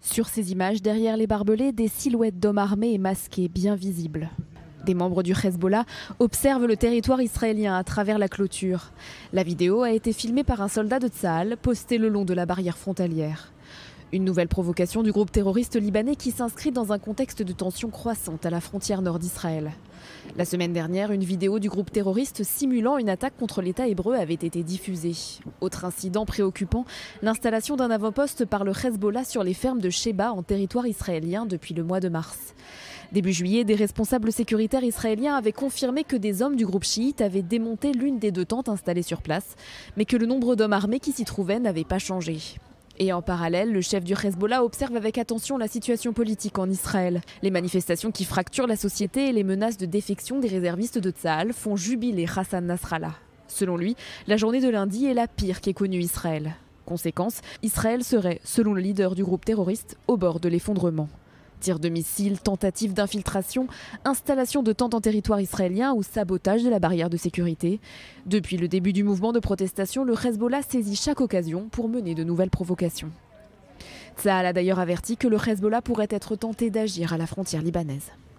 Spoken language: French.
Sur ces images, derrière les barbelés, des silhouettes d'hommes armés et masqués bien visibles. Des membres du Hezbollah observent le territoire israélien à travers la clôture. La vidéo a été filmée par un soldat de Tsahal posté le long de la barrière frontalière. Une nouvelle provocation du groupe terroriste libanais qui s'inscrit dans un contexte de tension croissante à la frontière nord d'Israël. La semaine dernière, une vidéo du groupe terroriste simulant une attaque contre l'État hébreu avait été diffusée. Autre incident préoccupant, l'installation d'un avant-poste par le Hezbollah sur les fermes de Sheba en territoire israélien depuis le mois de mars. Début juillet, des responsables sécuritaires israéliens avaient confirmé que des hommes du groupe chiite avaient démonté l'une des deux tentes installées sur place, mais que le nombre d'hommes armés qui s'y trouvaient n'avait pas changé. Et en parallèle, le chef du Hezbollah observe avec attention la situation politique en Israël. Les manifestations qui fracturent la société et les menaces de défection des réservistes de Tsahal font jubiler Hassan Nasrallah. Selon lui, la journée de lundi est la pire qu'ait connue Israël. Conséquence, Israël serait, selon le leader du groupe terroriste, au bord de l'effondrement. Tirs de missiles, tentatives d'infiltration, installation de tentes en territoire israélien ou sabotage de la barrière de sécurité. Depuis le début du mouvement de protestation, le Hezbollah saisit chaque occasion pour mener de nouvelles provocations. Tsahal a d'ailleurs averti que le Hezbollah pourrait être tenté d'agir à la frontière libanaise.